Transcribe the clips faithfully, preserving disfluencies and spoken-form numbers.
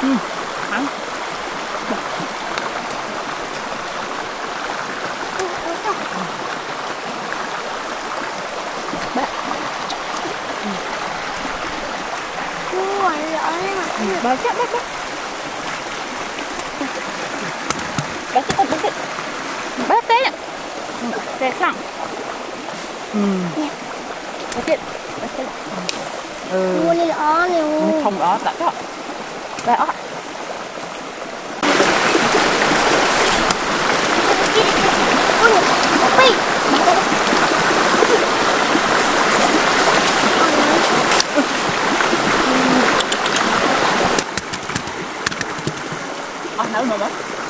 Ừ. Ăn. Bé. Ui, giỏi mà. Ừ. Bé chết, bé chết. Bé chết, bé chết. Bé té nè. Té xong. Ừ. Bé chết, bé chết. Ừ. Mua đi đó nè. Không đó, đã đó. Bé đó. Ăn nấu nữa đó.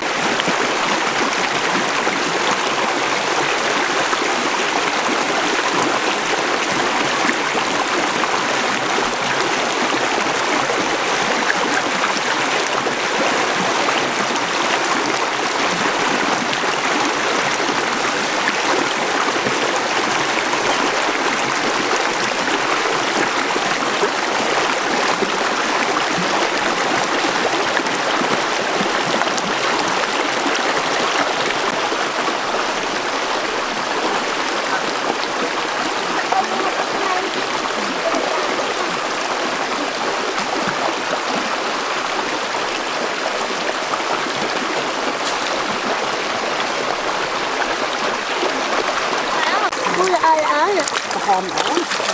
Hòm ở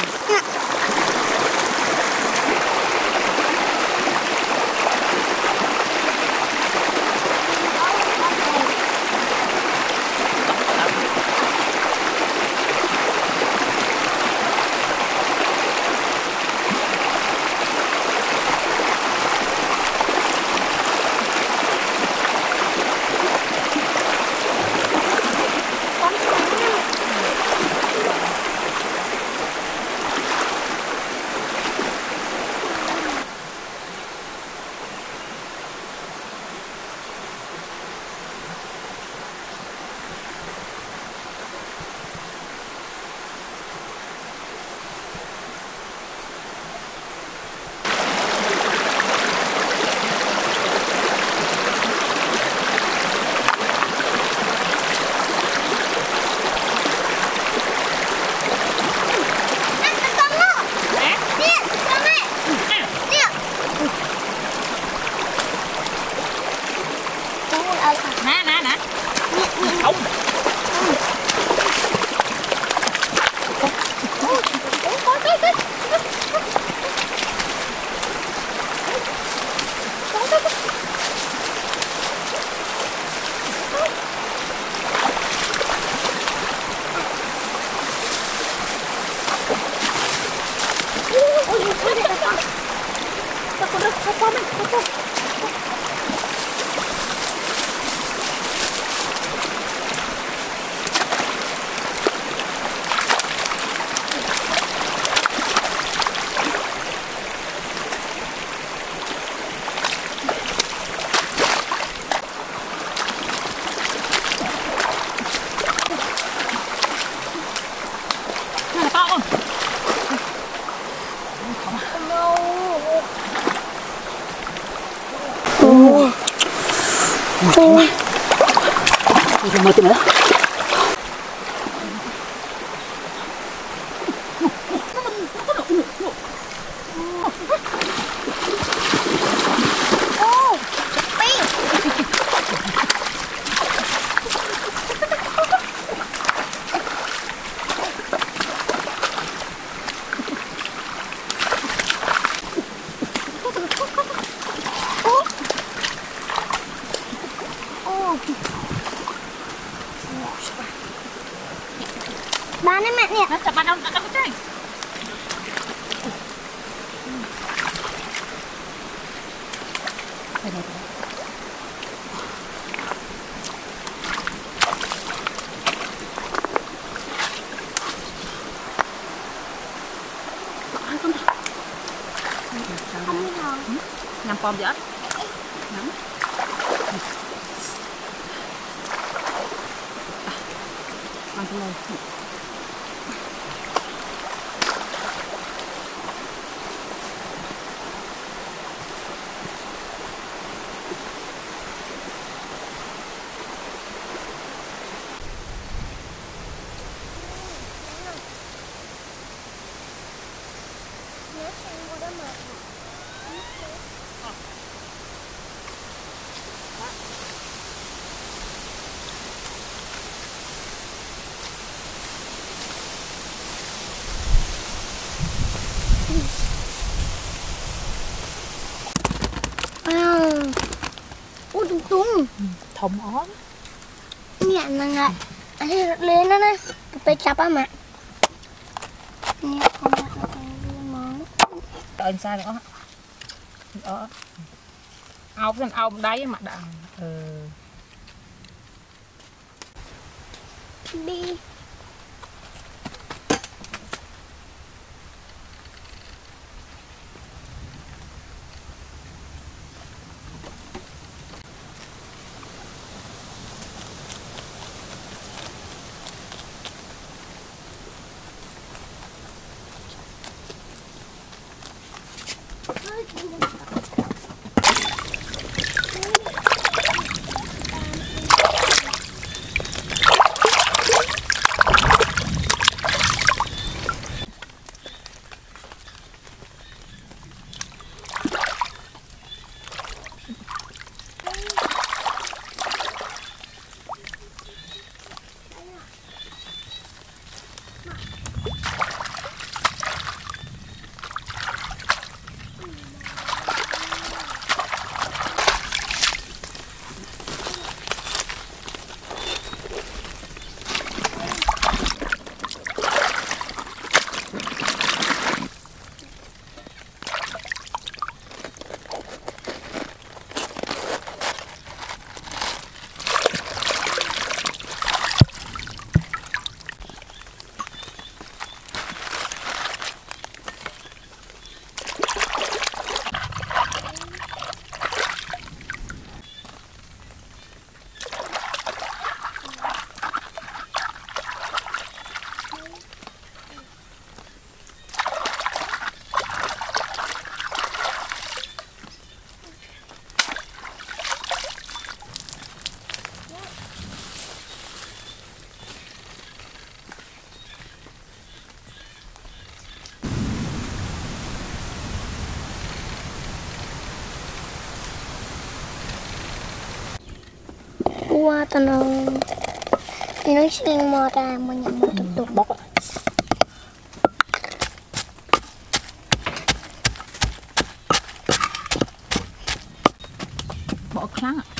nè nè nè không Ôi. Rồi mời chị nữa. Bán đấy mẹ nè. Nó chặt bạn đâu, đâu có chơi. Đây này. Không biết đâu. Nhằm pom gì hết. Nắm. Ăn cái này. thùng ó nhẹ là ngại anh lên đó nè tôi chắp á mẹ nhẹ không đặt món trời sao nữa đó ao cái ao đáy mặt đằng ừ. đi qua tao nó thì nó sẽ mò ra mà nhận một tục tục bóc bỏ kháng ạ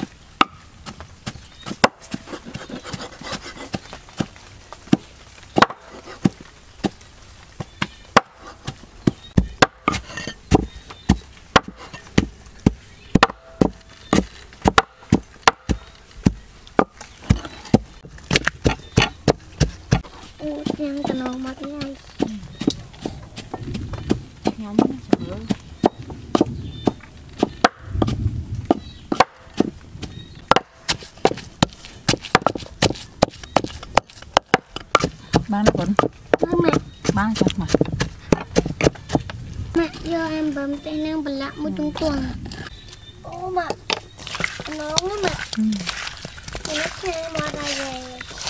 yang kenal matinya nhóm nó ba nó vẫn mẹ ba chặt mà mẹ do em bấm tay năng bật lặng một trung tuần ô mà nó nữa mẹ ừ. nó xe mà ra về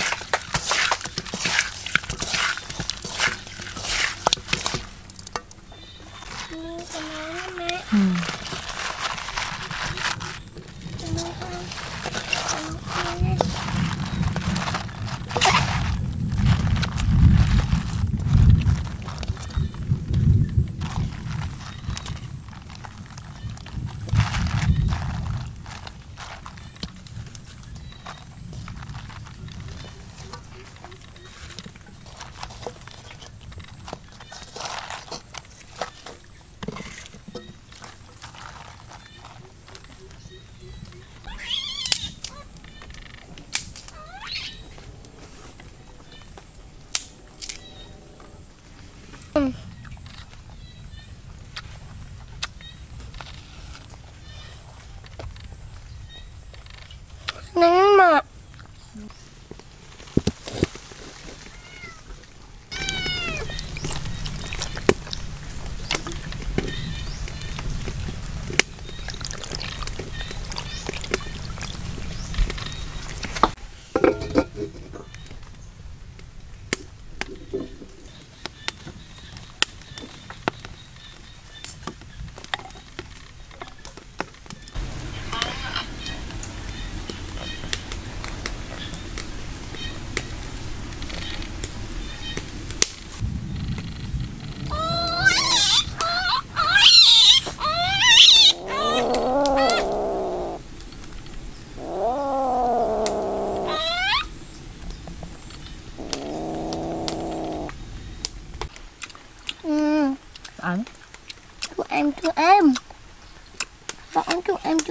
Ừ.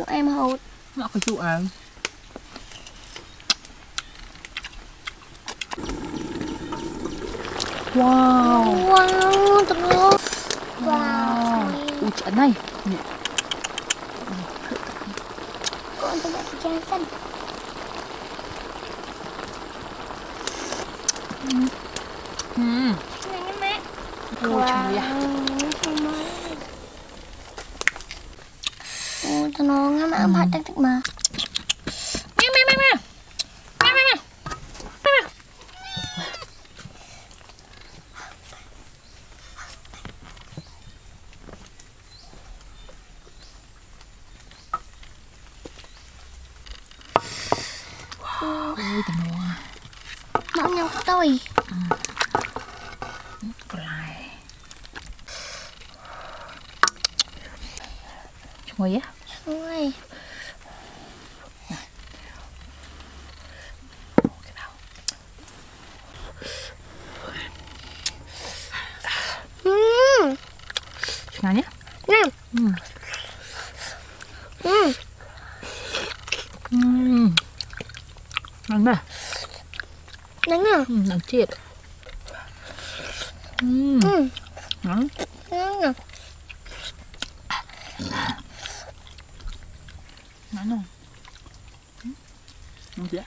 chụp em hột. Nó có chụp à? Wow. Wow, terus. Wow. Ui trận này. Con tôi đã trang xanh. Ừ. Này nha mẹ. Ôi trời ơi. Ôi tao nó ngắm ănผัดtắc tắc mà. Mẹ mẹ mẹ mẹ. Mẹ mẹ mẹ. Ôi tao nó. Máu nhau tôi. Còn lại. Ngồi á. Ôi. Ừm. Ngon nhá. Nè. Ừm. Ừm. Ừm. Ngon mà. Nắng à? Ừm, ngon chết. Ừm. Ừm. Ngon. Nắng à? Ngon không? Ngon chưa?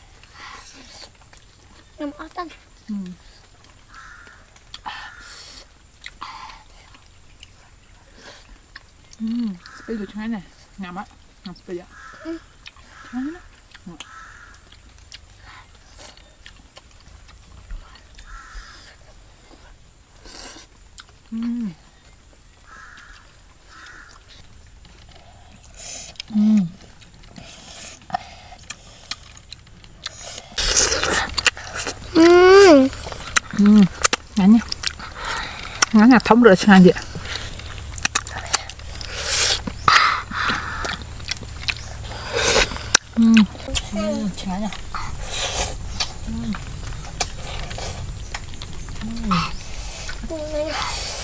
Nằm ở tân. Ừm. Ừm, spray cho này. Ngắm á. Ngắm spray ạ. Ừm. Ngon lắm. Ngon. Ừm. Ừm. Ừm. Ừm. Ngon nhá. Ngon là thông rửa sang vậy. Ừm. Ừm, ngon nhá. Ừm. Ừm. Ừm.